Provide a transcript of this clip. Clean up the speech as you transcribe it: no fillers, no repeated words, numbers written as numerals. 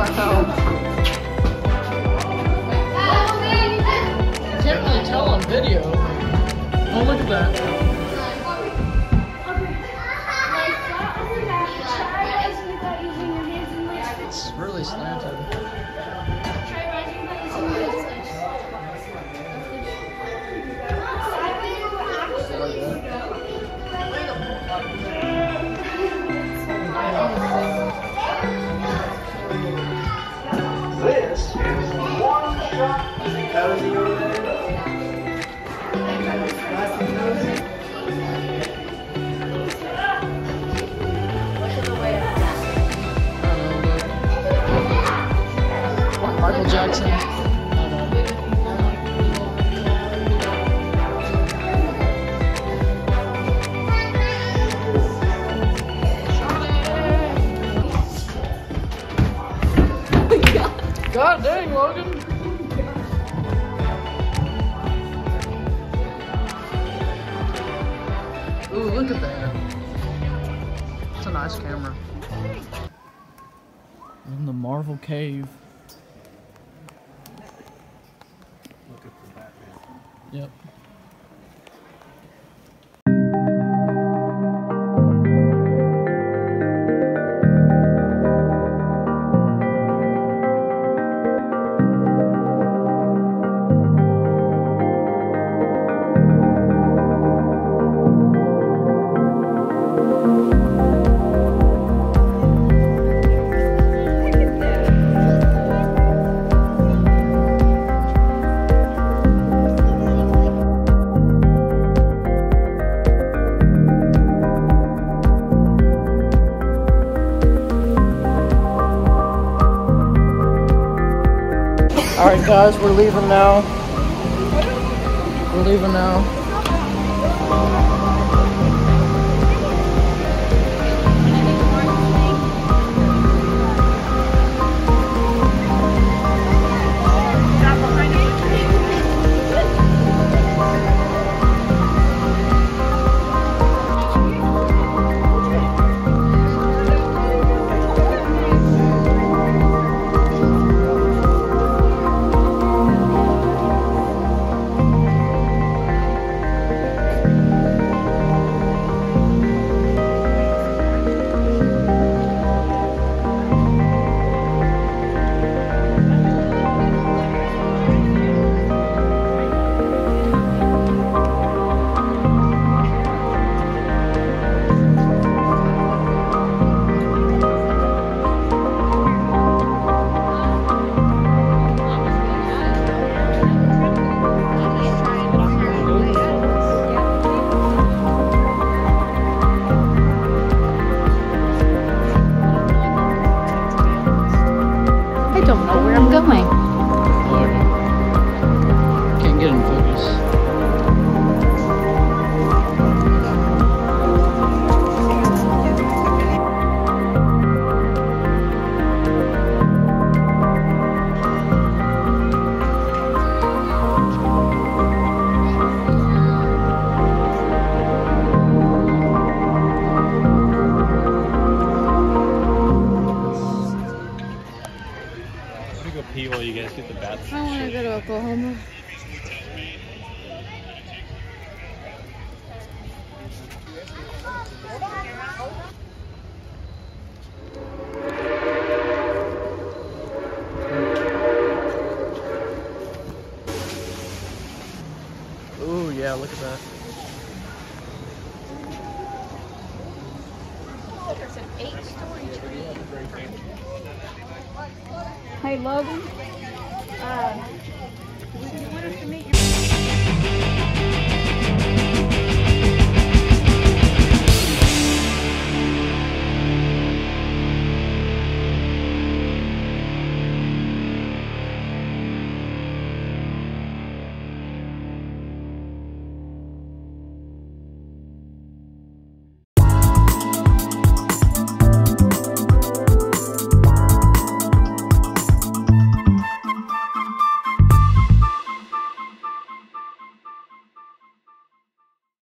Can't really tell on video. Oh, look at that. It's really slanted. This is one shot. Michael Jackson. God dang, Logan. Ooh, look at that. It's a nice camera. In the Marvel cave. Look at the Batman. Yep. Alright guys, we're leaving now. We're leaving now. Can't get in focus. Pee while you guys get the bats. I want to go to Oklahoma. Ooh, yeah, look at that. There's an 8-story tree. Hey Logan, we wanted to meet your